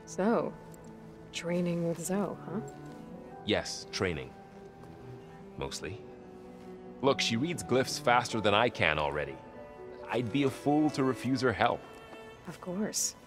So, training with Zoe, huh? Yes, training. Mostly. Look, she reads glyphs faster than I can already. I'd be a fool to refuse her help. Of course.